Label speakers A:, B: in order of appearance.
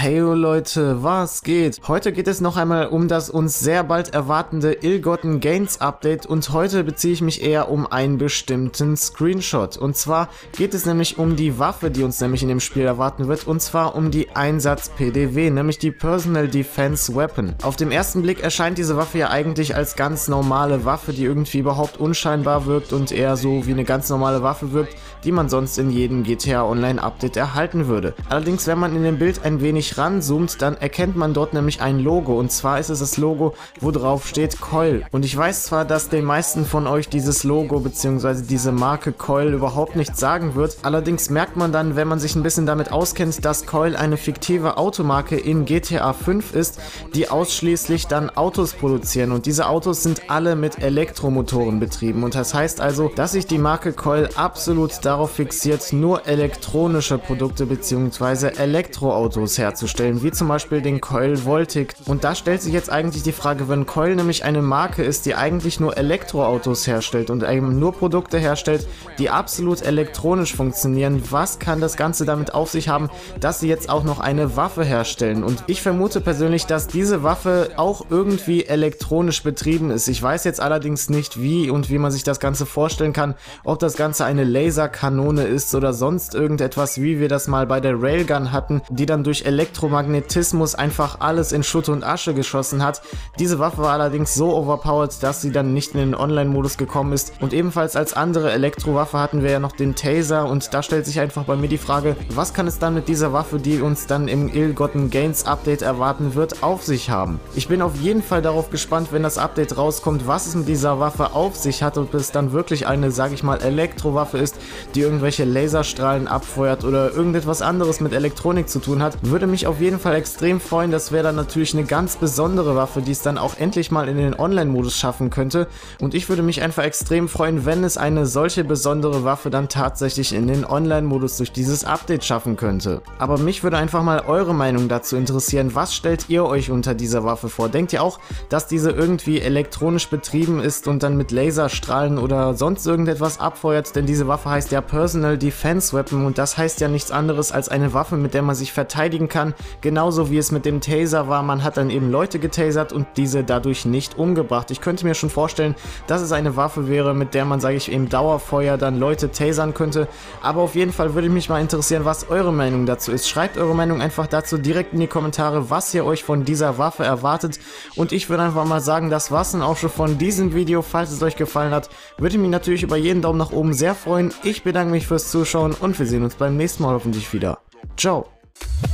A: Heyo Leute, was geht? Heute geht es noch einmal um das uns sehr bald erwartende Ill-Gotten Gains Update und heute beziehe ich mich eher um einen bestimmten Screenshot. Und zwar geht es nämlich um die Waffe, die uns nämlich in dem Spiel erwarten wird, und zwar um die Einsatz-PDW, nämlich die Personal Defense Weapon. Auf den ersten Blick erscheint diese Waffe ja eigentlich als ganz normale Waffe, die irgendwie überhaupt unscheinbar wirkt und eher so wie eine ganz normale Waffe wirkt, die man sonst in jedem GTA Online Update erhalten würde. Allerdings, wenn man in dem Bild ein wenig ranzoomt, dann erkennt man dort nämlich ein Logo, und zwar ist es das Logo, wo drauf steht Coil. Und ich weiß zwar, dass den meisten von euch dieses Logo bzw. diese Marke Coil überhaupt nichts sagen wird, allerdings merkt man dann, wenn man sich ein bisschen damit auskennt, dass Coil eine fiktive Automarke in GTA 5 ist, die ausschließlich dann Autos produzieren, und diese Autos sind alle mit Elektromotoren betrieben, und das heißt also, dass sich die Marke Coil absolut darauf fixiert, nur elektronische Produkte bzw. Elektroautos herzustellen, wie zum Beispiel den Coil Voltic. Und da stellt sich jetzt eigentlich die Frage, wenn Coil nämlich eine Marke ist, die eigentlich nur Elektroautos herstellt und eben nur Produkte herstellt, die absolut elektronisch funktionieren, was kann das Ganze damit auf sich haben, dass sie jetzt auch noch eine Waffe herstellen? Und ich vermute persönlich, dass diese Waffe auch irgendwie elektronisch betrieben ist. Ich weiß jetzt allerdings nicht wie und wie man sich das Ganze vorstellen kann, ob das Ganze eine Laserkanone ist oder sonst irgendetwas, wie wir das mal bei der Railgun hatten, die dann durch Elektromagnetismus einfach alles in Schutt und Asche geschossen hat. Diese Waffe war allerdings so overpowered, dass sie dann nicht in den Online-Modus gekommen ist, und ebenfalls als andere Elektrowaffe hatten wir ja noch den Taser, und da stellt sich einfach bei mir die Frage, was kann es dann mit dieser Waffe, die uns dann im Ill-Gotten Gains Update erwarten wird, auf sich haben? Ich bin auf jeden Fall darauf gespannt, wenn das Update rauskommt, was es mit dieser Waffe auf sich hat, ob es dann wirklich eine, sage ich mal, Elektrowaffe ist, die irgendwelche Laserstrahlen abfeuert oder irgendetwas anderes mit Elektronik zu tun hat. Würde mich auf jeden Fall extrem freuen. Das wäre dann natürlich eine ganz besondere Waffe, die es dann auch endlich mal in den Online-Modus schaffen könnte, und ich würde mich einfach extrem freuen, wenn es eine solche besondere Waffe dann tatsächlich in den Online-Modus durch dieses Update schaffen könnte. Aber mich würde einfach mal eure Meinung dazu interessieren. Was stellt ihr euch unter dieser Waffe vor? Denkt ihr auch, dass diese irgendwie elektronisch betrieben ist und dann mit Laserstrahlen oder sonst irgendetwas abfeuert? Denn diese Waffe heißt ja Personal Defense Weapon, und das heißt ja nichts anderes als eine Waffe, mit der man sich verteidigen kann, genauso wie es mit dem Taser war. Man hat dann eben Leute getasert und diese dadurch nicht umgebracht. Ich könnte mir schon vorstellen, dass es eine Waffe wäre, mit der man, sage ich, im Dauerfeuer dann Leute tasern könnte, aber auf jeden Fall würde mich mal interessieren, was eure Meinung dazu ist. Schreibt eure Meinung einfach dazu direkt in die Kommentare, was ihr euch von dieser Waffe erwartet, und ich würde einfach mal sagen, das war's dann auch schon von diesem Video. Falls es euch gefallen hat, würde ich mich natürlich über jeden Daumen nach oben sehr freuen. Ich bedanke mich fürs Zuschauen und wir sehen uns beim nächsten Mal hoffentlich wieder. Ciao!